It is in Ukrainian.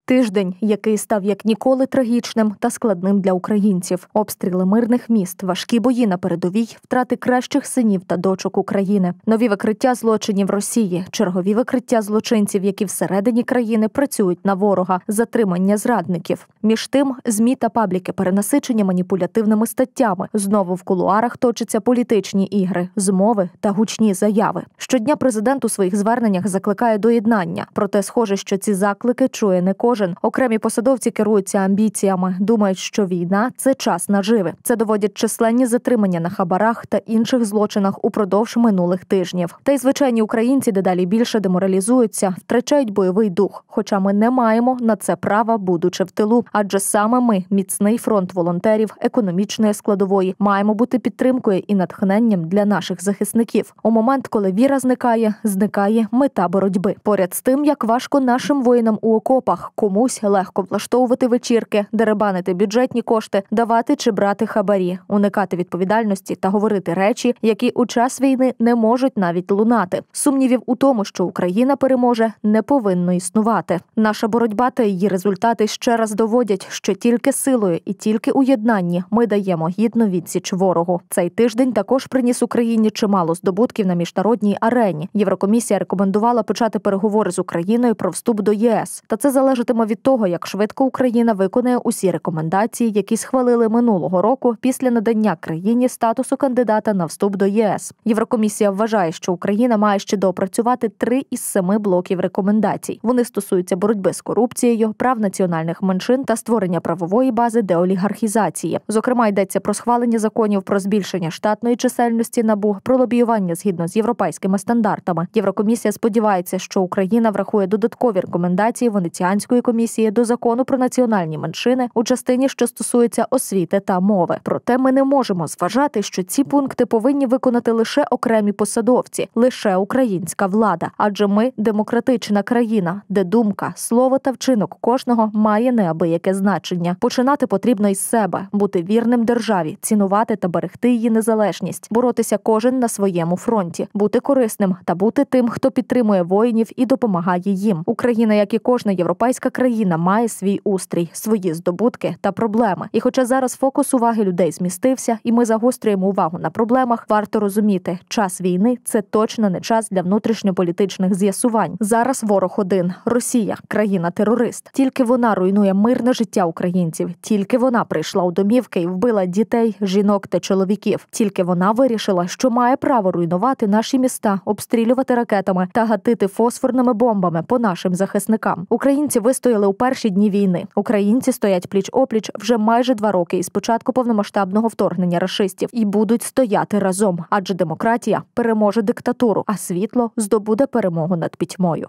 Тиждень, який став як ніколи трагічним та складним для українців. Обстріли мирних міст, важкі бої на передовій, втрати кращих синів та дочок України. Нові викриття злочинів Росії, чергові викриття злочинців, які всередині країни працюють на ворога, затримання зрадників. Між тим, ЗМІ та пабліки перенасичені маніпулятивними статтями. Знову в кулуарах точаться політичні ігри, змови та гучні заяви. Щодня президент у своїх зверненнях закликає до єднання. Проте схоже, що ці заклики чує не кожен. Окремі посадовці керуються амбіціями, думають, що війна – це час наживи. Це доводять численні затримання на хабарах та інших злочинах упродовж минулих тижнів. Та й звичайні українці дедалі більше деморалізуються, втрачають бойовий дух. Хоча ми не маємо на це права, будучи в тилу. Адже саме ми, міцний фронт волонтерів, економічної складової, маємо бути підтримкою і натхненням для наших захисників. У момент, коли віра зникає, зникає мета боротьби. Поряд з тим, як важко нашим воїнам у окопах, комусь легко влаштовувати вечірки, деребанити бюджетні кошти, давати чи брати хабарі, уникати відповідальності та говорити речі, які у час війни не можуть навіть лунати. Сумнівів у тому, що Україна переможе, не повинно існувати. Наша боротьба та її результати ще раз доводять, що тільки силою і тільки у єднанні ми даємо гідну відсіч ворогу. Цей тиждень також приніс Україні чимало здобутків на міжнародній арені. Єврокомісія рекомендувала почати переговори з Україною про вступ до ЄС. Та це залежатиме від того, як швидко Україна виконає усі рекомендації, які схвалили минулого року після надання країні статусу кандидата на вступ до ЄС. Єврокомісія вважає, що Україна має ще доопрацювати 3 із 7 блоків рекомендацій. Вони стосуються боротьби з корупцією, прав національних меншин та створення правової бази деолігархізації. Зокрема, йдеться про схвалення законів про збільшення штатної чисельності НАБУ, про лобіювання згідно з європейськими стандартами. Єврокомісія сподівається, що Україна врахує додаткові рекомендації Венеціанської комісії до закону про національні меншини у частині, що стосується освіти та мови. Проте ми не можемо зважати, що ці пункти повинні виконати лише окремі посадовці, лише українська влада. Адже ми – демократична країна, де думка, слово та вчинок кожного має неабияке значення. Починати потрібно із себе, бути вірним державі, цінувати та берегти її незалежність, боротися кожен на своєму фронті, бути корисним та бути тим, хто підтримує воїнів і допомагає їм. Україна, як і кожна європейська країна, має свій устрій, свої здобутки та проблеми. І хоча зараз фокус уваги людей змістився, і ми загострюємо увагу на проблемах, варто розуміти, час війни – це точно не час для внутрішньополітичних з'ясувань. Зараз ворог один – Росія, країна-терорист. Тільки вона руйнує мирне життя українців. Тільки вона прийшла у домівки і вбила дітей, жінок та чоловіків. Тільки вона вирішила, що має право руйнувати наші міста, обстрілювати ракетами та гатити фосфорними бомбами по нашим захисникам. Українці вистояли у перші дні війни. Українці стоять пліч-опліч вже майже 2 роки із початку повномасштабного вторгнення рашистів і будуть стояти разом, адже демократія переможе диктатуру, а світло здобуде перемогу над пітьмою.